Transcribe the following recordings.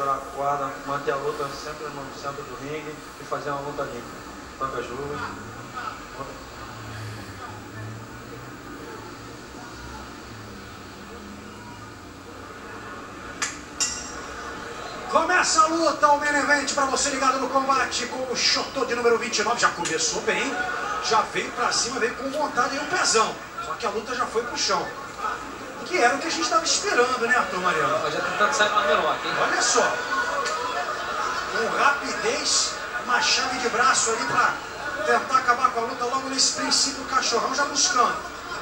segurar a corda, manter a luta sempre no centro do ringue e fazer uma luta limpa. Toca as luvas. Começa a luta, o main event para você ligado no combate com o Chotô de número 29. Já começou bem, já veio pra cima, veio com vontade e um pezão. Só que a luta já foi pro chão. Que era o que a gente estava esperando, né, Arthur Mariano? Já tentando sair no armlock, hein? Olha só. Com rapidez, uma chave de braço ali para tentar acabar com a luta logo nesse princípio, o Cachorrão já buscando.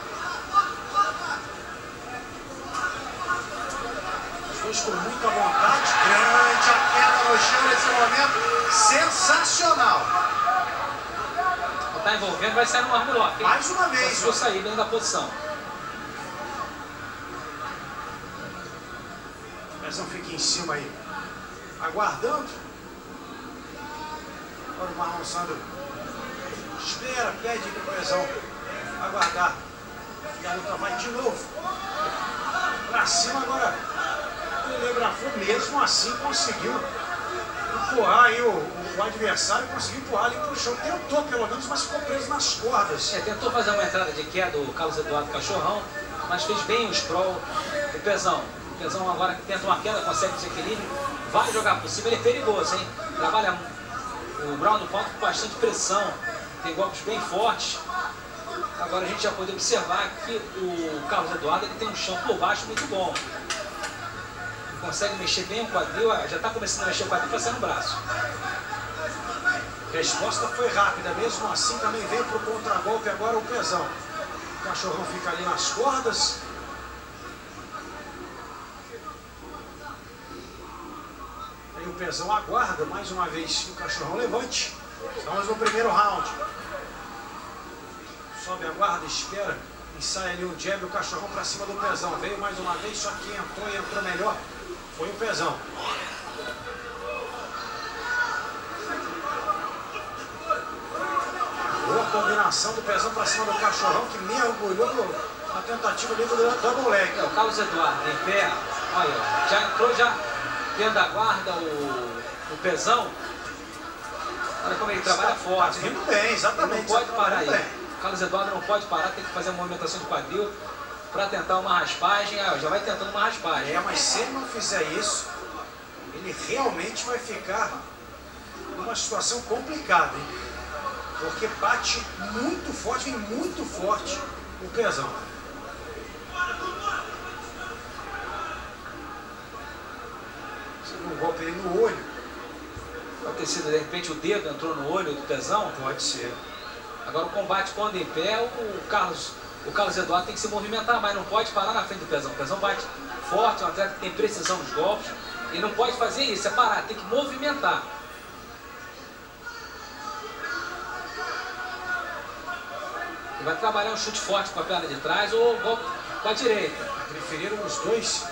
Os dois com muita vontade. Grande a queda no chão nesse momento. Sensacional. Não tá envolvendo, vai sair no armlock, hein? Mais uma vez. Conseguiu sair dentro da posição. O Pezão fica em cima aí, aguardando. Olha o Marlon Sandro. Espera, pede pro Pezão aguardar. E a luta vai de novo. Pra cima agora. O telegrafou, mesmo assim conseguiu empurrar aí o adversário, conseguiu empurrar ali pro chão. Tentou pelo menos, mas ficou preso nas cordas. Tentou fazer uma entrada de queda o Carlos Eduardo Cachorrão, mas fez bem o sprawl. O Pezão agora que tenta uma queda, consegue desequilíbrio, vai jogar por cima, ele é perigoso, hein? Trabalha o Brown do palco com bastante pressão, tem golpes bem fortes. Agora a gente já pode observar que o Carlos Eduardo ele tem um chão por baixo muito bom. Consegue mexer bem o quadril, já está começando a mexer o quadril para sair no braço. A resposta foi rápida, mesmo assim também veio pro contragolpe agora o Pezão. O Cachorrão fica ali nas cordas. Aí o Pezão aguarda mais uma vez que o Cachorrão levante. Estamos no primeiro round. Sobe a guarda, espera. E sai ali um jab, o Cachorrão pra cima do Pezão. Veio mais uma vez, só que entrou e entrou melhor. Foi o Pezão. Boa combinação do Pezão pra cima do Cachorrão, que mergulhou na tentativa ali do double leg. O Carlos Eduardo em pé, olha, já entrou já dentro da guarda o Pezão. Olha como ele trabalha forte. Indo bem, exatamente. Não pode parar aí. O Carlos Eduardo não pode parar, tem que fazer a movimentação de quadril para tentar uma raspagem. Já vai tentando uma raspagem. Mas se ele não fizer isso, ele realmente vai ficar numa situação complicada, hein? Porque bate muito forte, vem muito forte o Pezão. Segundo golpe ali no olho. Pode ter sido, de repente, o dedo entrou no olho do Pezão? Pode ser. Agora o combate quando em pé, o Carlos Eduardo tem que se movimentar, mas não pode parar na frente do Pezão. O Pezão bate forte, é um atleta que tem precisão nos golpes. E não pode fazer isso, é parar, tem que movimentar. Ele vai trabalhar um chute forte com a perna de trás ou golpe com a direita. Preferiram os dois.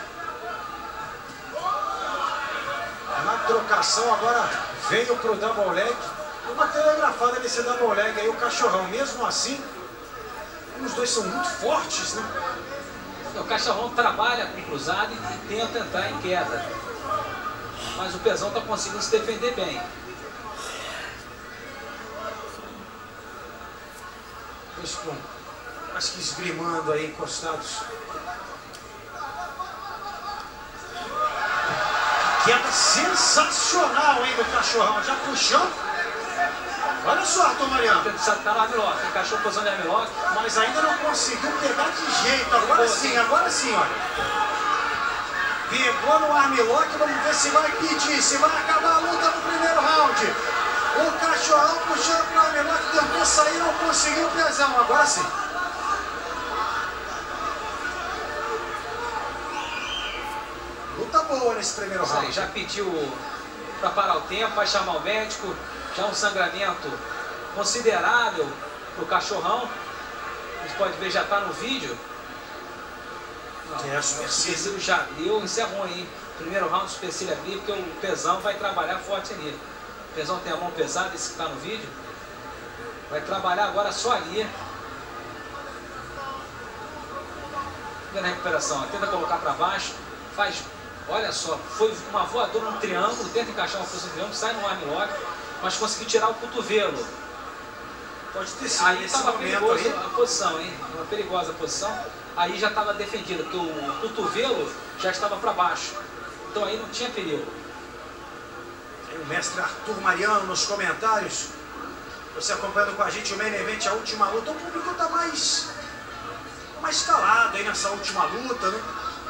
Na trocação agora veio pro double leg. Uma telegrafada nesse double leg aí, o Cachorrão. Mesmo assim, os dois são muito fortes, né? O Cachorrão trabalha com cruzado e tenta entrar em queda. Mas o Pezão está conseguindo se defender bem. Dois com, acho que esgrimando aí, encostados. Queda sensacional, hein, do Cachorrão. Já puxando. Olha só, Arthur Mariano. Ele precisa estar no armlock, encaixou a posição de armlock. Mas ainda não conseguiu pegar de jeito. Agora sim, olha. Pegou no armlock, vamos ver se vai pedir, se vai acabar a luta no primeiro round. O Cachorrão puxando pro armlock, tentou sair, não conseguiu o Pezão. Agora sim. Luta boa nesse primeiro round. Aí, já pediu para parar o tempo, vai chamar o médico. Já um sangramento considerável para o Cachorrão. A gente pode ver, já está no vídeo. O supercílio já deu, isso é ruim, hein? Primeiro round, supercílio abrir, porque o Pezão vai trabalhar forte ali. O Pezão tem a mão pesada, esse que está no vídeo. Vai trabalhar agora só ali. Vendo a recuperação, tenta colocar para baixo, faz Olha só, foi uma voadora no triângulo, tenta encaixar uma força no triângulo, sai no armlock, mas conseguiu tirar o cotovelo. Pode ter sido. Aí estava perigoso aí. a posição, hein? Uma perigosa posição. Aí já estava defendida, porque o cotovelo já estava para baixo. Então aí não tinha perigo. Tem o mestre Arthur Mariano nos comentários. Você acompanhando com a gente o Main Event, a última luta. O público está mais calado aí nessa última luta, né?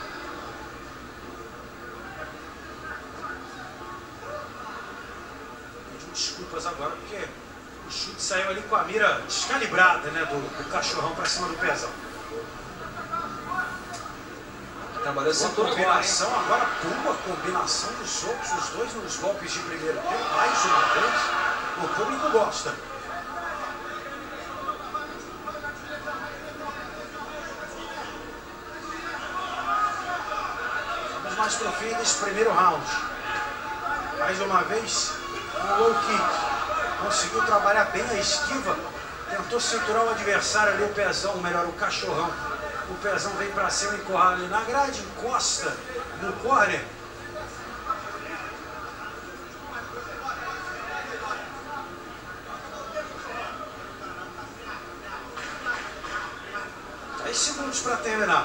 Pediu desculpas agora, porque o chute saiu ali com a mira descalibrada, né? Do cachorrão para cima do pezão. Trabalhou essa combinação agora, boa combinação dos socos, os dois nos golpes de primeiro tempo, mais uma vez, o público gosta. Vamos mais pro fim desse primeiro round. Mais uma vez, um low kick. Conseguiu trabalhar bem a esquiva, tentou cinturar o adversário ali, o pezão, ou melhor, o cachorrão. O pezão vem para cima, encurrala ali na grade, encosta no corner. Dez segundos para terminar.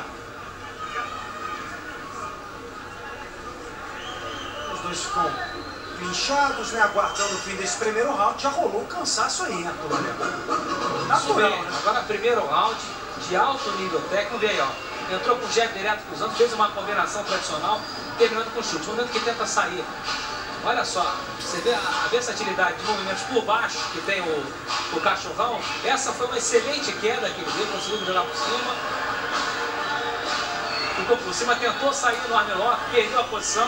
Os dois ficam pinchados, né, aguardando o fim desse primeiro round. Já rolou um cansaço aí, né, turma? Natural, né? Agora, primeiro round de alto nível técnico, veio, ó, entrou com o jab direto cruzando, fez uma combinação tradicional, terminando com chute. No momento que tenta sair, olha só, você vê a versatilidade de movimentos por baixo que tem o cachorrão. Essa foi uma excelente queda que ele deu, conseguiu jogar por cima. Ficou por cima, tentou sair no armlock, perdeu a posição.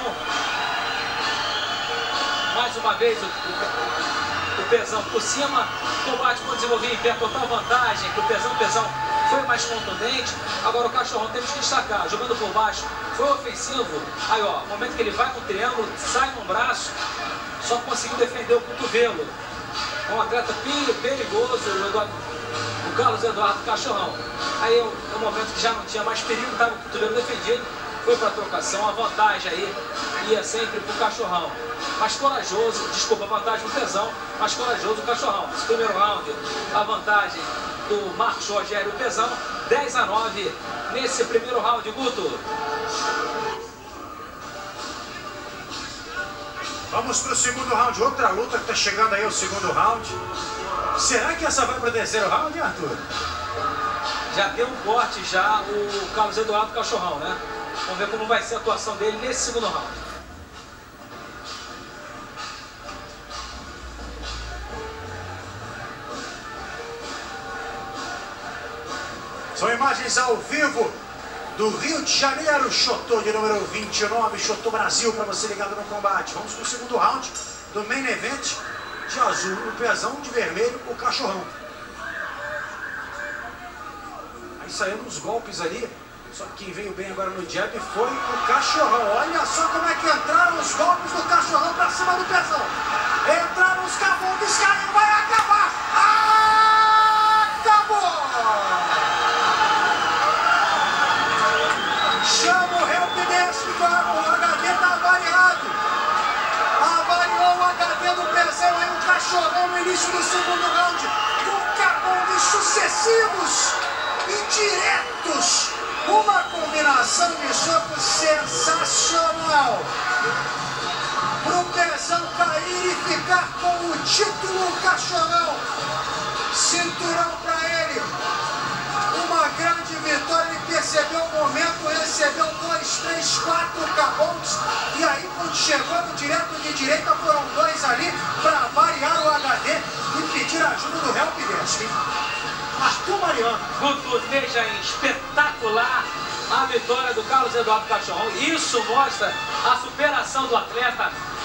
Mais uma vez o pezão por cima, combate por desenvolver em pé, total vantagem, que o pezão foi mais contundente. Agora o cachorrão temos que destacar, jogando por baixo, foi ofensivo. Aí ó, no momento que ele vai no triângulo, sai no braço, só conseguiu defender o cotovelo. É um atleta perigoso, o Carlos Eduardo Cachorrão. Aí é um momento que já não tinha mais perigo, estava o cotovelo defendido, foi para a trocação, a vantagem aí ia sempre para o cachorrão. Mais corajoso, desculpa, a vantagem do pezão, mais corajoso o cachorrão. Esse primeiro round, a vantagem do Marcos Rogério Pezão, 10-9 nesse primeiro round, Guto. Vamos para o segundo round, outra luta que está chegando aí, o segundo round. Será que essa vai para o terceiro round, Arthur? Já deu um corte já o Carlos Eduardo Cachorrão, né? Vamos ver como vai ser a atuação dele nesse segundo round. São imagens ao vivo do Rio de Janeiro, Chotô de número 29, Chotô Brasil, para você ligado no combate. Vamos para o segundo round do Main Event, de azul o pezão, de vermelho o cachorrão. Aí saíram uns golpes ali, só que quem veio bem agora no jab foi o cachorrão. Olha só como é que entraram os golpes do cachorrão para cima do pezão. Entraram os caboclos, caiu, vai acabar! Acabou! Chama o helpdesk, o HD tá avariado. Avariou o HD do pezão, aí o cachorrão no início do segundo round, com cabondes sucessivos e diretos. Uma combinação de socos sensacional. Pro pezão cair e ficar com o título, o cachorrão. Cinturão pra ele. Uma grande vitória, ele percebeu o momento, recebeu 2, 3, 4 cabons, e aí quando chegou no direto de direita foram dois ali para variar o HD e pedir ajuda do helpdesk. Arthur Mariano. Guto, veja aí, espetacular a vitória do Carlos Eduardo Cachorrão. Isso mostra a superação do atleta